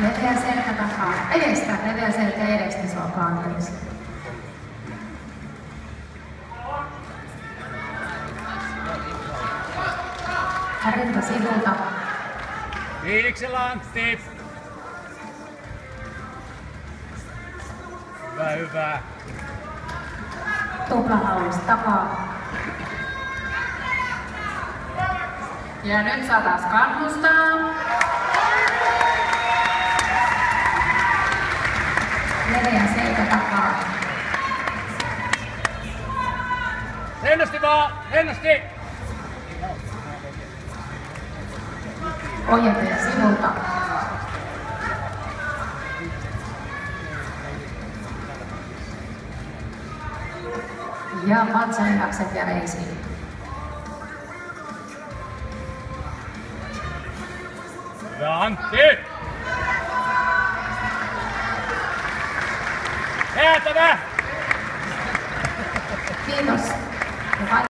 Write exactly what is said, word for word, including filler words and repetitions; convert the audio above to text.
Leveä selkä takaa. Edestä, leveä selkä edestä, se on kanteeksi. Rinta sivulta. Fiiliksellä Antti. Hyvä, hyvä. Tuplahaus takaa. Ja nyt saa taas kannustaa. Leveä selkä takaa. Hennosti vaan, hennosti! Ojentajä sivulta. Ja vatsalihakset ja reisiin. Hyvä Antti! Jäätävä! Kiitos.